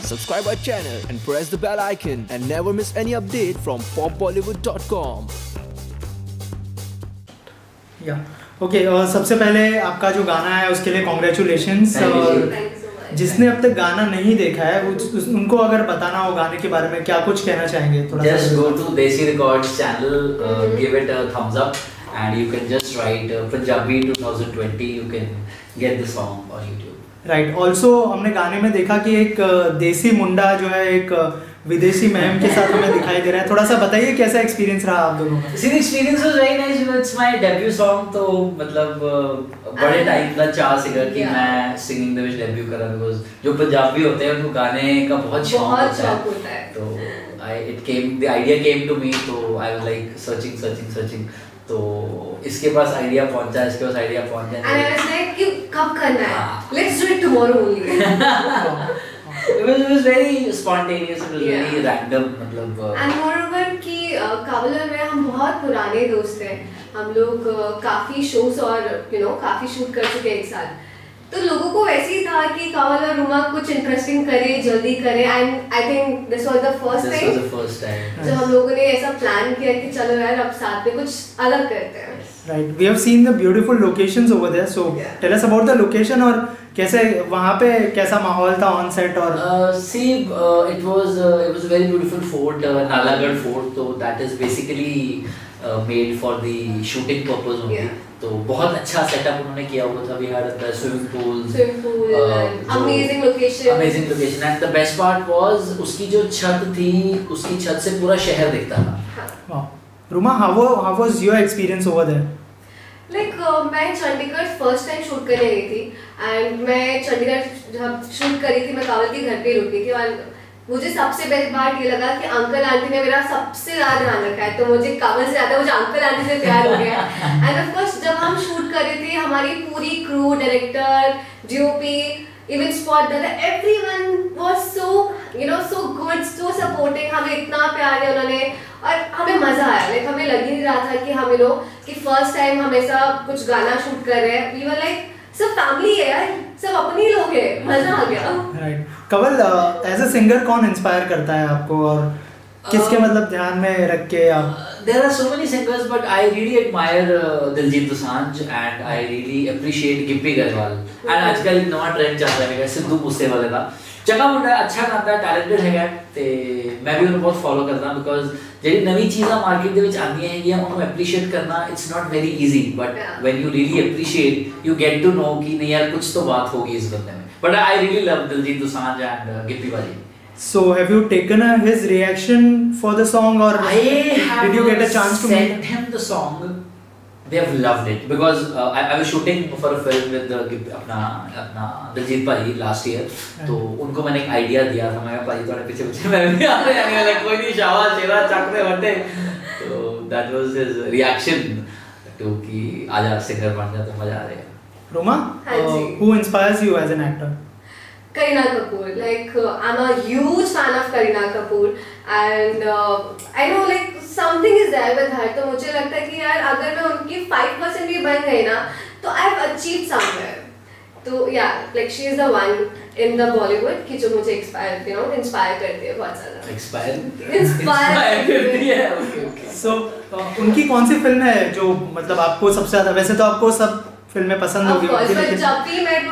subscribe our channel and press the bell icon and never miss any update from popbollywood.com. Okay, सबसे पहले आपका जो गाना है उसके लिए कॉन्ग्रेचुलेशंस। और जिसने अब तक गाना नहीं देखा है उनको अगर बताना हो गाने के बारे में क्या कुछ कहना चाहेंगे? थोड़ा just go to Desi Records channel, give it a thumbs up and you can just write Punjabi 2020, you can get the song on YouTube. Right. Also हमने गाने में देखा कि एक देसी मुंडा जो है एक विदेशी मैम के साथ हमें दिखाई दे रहा है। थोड़ा सा बताइए कैसा एक्सपीरियंस रहा आप दोनों का? See, the experience was very nice. It's my debut song, तो मतलब बड़े टाइम का चाह सीगा कि मैं सिंगिंग ਦੇ ਵਿੱਚ डेब्यू करा, बिकॉज़ जो पंजाबी होते हैं उनको गाने का बहुत शौक होता है। तो the idea came to me, तो I was like searching. तो इसके पास आइडिया पहुंचा, and I was like कि कब करना है? Let's do it tomorrow only. It was very spontaneous, it was very random, मतलब and moreover कि कावल और मैं हम बहुत पुराने दोस्त हैं। हम लोग काफी शोज और काफी शूट कर चुके हैं एक साथ। तो लोगों को वैसे ही था कि कावल और रुमा कुछ इंटरेस्टिंग करे, जल्दी करे, and I think this was the first time जब हम लोगों ने ऐसा प्लान किया कि चलो यार अब साथ में कुछ अलग करते हैं। Right, we have seen the beautiful locations over there, so tell us about the location और कैसे वहाँ पे कैसा माहौल था ऑन सेट। और it was a very beautiful fort, Nalagarh fort, so that is basically made for the shooting purpose only. तो बहुत अच्छा सेटअप उन्होंने किया हुआ था। We had the swimming pool and amazing location and the best part was उसकी जो छत थी, उसकी छत से पूरा शहर दिखता था। Ruma, how was your experience over there? मैं चंडीगढ़ फर्स्ट टाइम शूट करने गई थी, एंड मैं चंडीगढ़ जब शूट करी थी मैं कावल के घर पे रुकी थी, और मुझे सबसे बेस्ट बात ये लगा कि अंकल आंटी ने मेरा सबसे ज्यादा ध्यान रखा है। तो मुझे कावल से ज्यादा मुझे अंकल आंटी से प्यार हो गया। एंड ऑफ कोर्स जब हम शूट कर रहे थे हमारी पूरी crew, director, DOP, even spot दादा, everyone was so good, so supporting. हमें इतना प्यार है उन्होंने और हमें मजा आया। हमें लग ही नहीं रहा था कि हम कि फर्स्ट टाइम हम ऐसा कुछ गाना शूट कर रहे हैं। वी वर लाइक सब फैमिली है यार, सब अपनी लोग हैं, मजा आ गया। Right. Kawal, as a singer कौन इंस्पायर करता है आपको और किसके मतलब ध्यान में रख के आप? There are so many singers, but I really admire Diljit Dosanjh and I really appreciate Gippy Garewal. And आजकल एक नवा ट्रेंड चल रहा है सिद्धू मूसेवाले का। चंगा मुंडा, अच्छा गाता है, टैलेंटेड है, ते मैं भी उन्हें बहुत फॉलो करता हूँ, बिकॉज ਜਿਹੜੀ ਨਵੀਂ ਚੀਜ਼ਾਂ ਮਾਰਕੀਟ ਦੇ ਵਿੱਚ ਆਉਂਦੀਆਂ ਹੈਗੀਆਂ ਉਹਨੂੰ ਐਪਰੀਸ਼ੀਏਟ ਕਰਨਾ it's not very easy, but when you really appreciate you get to know ਕਿ ਨਹੀਂ ਯਾਰ ਕੁਝ तो बात होगी इस बंदे में। But I really love Diljit Dosanjh and Gippy भाजी। So have you taken his reaction for the song or did you get a chance to send him the song? They have loved it because I was shooting for a film with अपना दिलजीत भाई last year, तो उनको मैंने एक idea दिया था। मैं भाई थोड़े पीछे मैं भी आ रहे हैं, लाइक कोई नहीं, शाबाश शेरा चकते वटे। तो that was his reaction to कि आजा सिंगर बन जा, तो मजा आ जाएगा। Roma, who inspires you as an actor? Kareena Kapoor. I'm a huge fan of Kareena Kapoor, and I know something is there with her. तो मुझे लगता है कि यार अगर मैं उनकी 5% भी बन गई ना तो I have achieved somewhere. तो she is the one in the Bollywood कि जो मुझे inspire करती है बहुत ज़्यादा। Inspire करती है। Okay. So उनकी कौन सी फिल्म है जो मतलब आपको सबसे ज़्यादा? वैसे तो आपको सब फिल्में पसंद होगी। जब भी मैं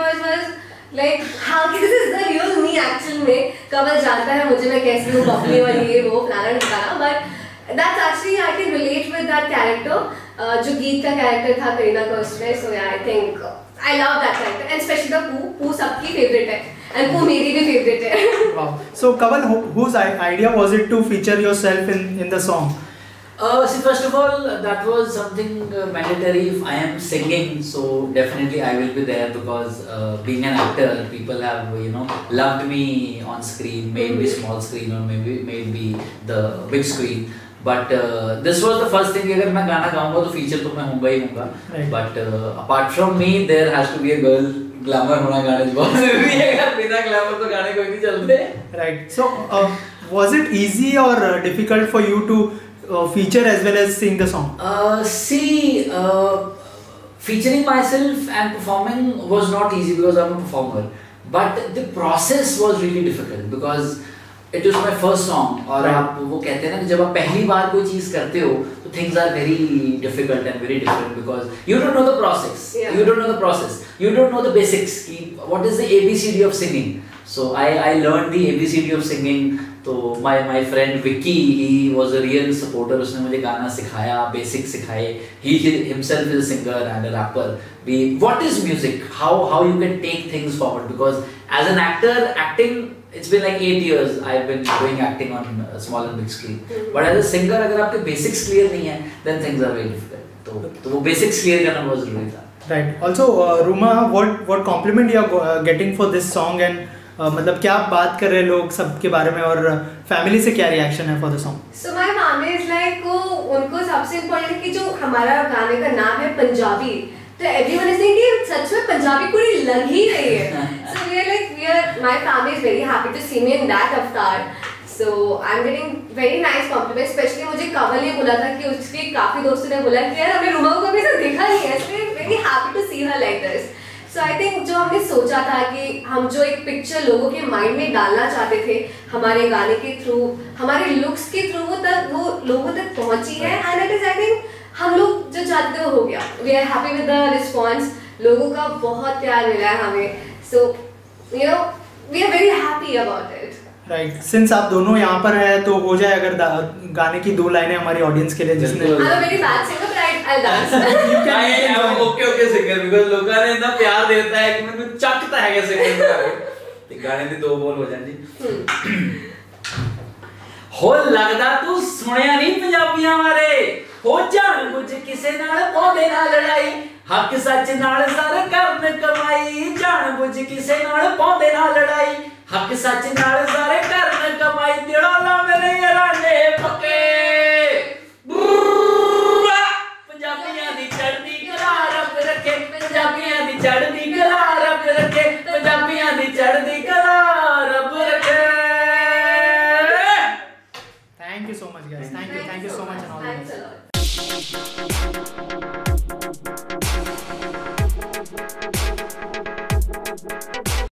हाँ कि this is the real me actually में। कवल जानता है मुझे, मैं कैसी हूँ, बबली और ये वो फलाना ठिकाना, but that's actually I can relate with that character, जो गीत का कैरेक्टर था करीना का उसमें। So I think I love that character and especially the Pooh सबकी favorite है and Pooh मेरी भी favorite है। Wow. So Kawal, whose idea was it to feature yourself in the song? See, first of all, that was something mandatory. If I am singing, so definitely I will be there because being an actor, people have loved me on screen, maybe small screen or maybe the big screen. But this was the first thing कि अगर मैं गाना गाऊंगा तो feature तो मैं होऊंगा ही होऊंगा. But apart from me, there has to be a girl. Glamour होना गाने में बहुत जरूरी है यार, बिना glamour तो गाने कोई नहीं चलते. Right. So was it easy or difficult for you to feature as well as sing the song? Featuring myself and performing was not easy because I'm a performer. but the process was really difficult because it was my first song. और आप वो कहते हैं ना कि जब आप पहली बार कोई चीज़ करते हो तो things are very difficult and very different because you don't know the process. Yeah. You don't know the process. You don't know the basics. कि what is the ABCD of singing? So I learned the ABCD of singing. तो my friend Vicky, he was a real supporter. उसने मुझे गाना सिखाया, basic सिखाए. He himself is a singer and a rapper. What is music? How you can take things forward? Because as an actor, acting, it's been like 8 years I've been doing acting on small and big screen. But as a singer, अगर आपके basics clear नहीं है, then things are very difficult. तो वो basics clear करना बहुत ज़रूरी था. Right. Also, Ruma, what compliment you are getting for this song and मतलब क्या बात कर रहे हैं लोग सबके बारे में और फैमिली से क्या रिएक्शन है for the song? So my family is like उनको सबसे इम्पोर्टेंट है कि जो हमारा गाने का नाम है पंजाबी, तो everyone is saying कि सच में पंजाबी पूरी लग ही रही है. So my family is very happy to see me in that avatar. So I'm getting very nice compliments. Especially मुझे कवल ने बोला था कि उसके काफी दोस्तों ने बोला कि यार हमने रुमा को कभी ऐसा देखा नहीं है. So we're very happy to see her like this. So I think जो हमने सोचा था कि हम जो एक पिक्चर लोगों के माइंड में डालना चाहते थे हमारे गाने के थ्रू, हमारे लुक्स के थ्रू, वो लोगों तक पहुंची है. And it is I think हम लोग जो चाहते थे वो हो गया. We are happy with the response. लोगों का बहुत प्यार मिला है हमें. So we are very happy about it. Right. Since आप दोनों यहाँ पर हैं तो हो जाए अगर गाने की 2 लाइनें हमारी ऑडियंस के लिए जिसने I am very bad singer but I dance. I am okay singer because लोगों ने इतना प्यार देता है कि मैंने चकता है कैसे तो गाने ਦੀ 2 ਬੋਲ ਹੋ ਜਾਂਦੀ. ਹੋ ਲੱਗਦਾ ਤੂੰ ਸੁਣਿਆ ਨਹੀਂ ਪੰਜਾਬੀਆਂ ਬਾਰੇ, ਹੋ ਜਾਣ ਬੁੱਝ ਕਿਸੇ ਨਾਲ ਪਾਉਂਦੇ ਨਾ ਲੜਾਈ, ਹੱਕ ਸੱਚ ਨਾਲ ਸਰ ਕਰਨ ਕਮਾਈ, ਜਾਣ ਬੁੱਝ ਕਿਸੇ ਨਾਲ ਪਾਉਂਦੇ ਨਾ ਲੜਾਈ, ਹੱਕ ਸੱਚ ਨਾਲ ਸਾਰੇ ਕਰਨ ਕਮਾਈ, ਦਿਲੋਂ ਲਾ ਮੇਰੇ ਯਾਰਾਨੇ ਪੱਕੇ. ਪੰਜਾਬੀਆਂ ਦੀ ਚੜ੍ਹਦੀ ਕਲਾ ਰੱਬ ਰੱਖੇ, ਪੰਜਾਬੀਆਂ ਦੀ ਚੜ੍ਹਦੀ ਕਲਾ ਰੱਬ ਰੱਖੇ, ਪੰਜਾਬੀਆਂ ਦੀ ਚੜ੍ਹਦੀ ਕਲਾ ਰੱਬ ਰੱਖੇ. Thank you so much guys. Thank you so much and all the best. Thanks a lot.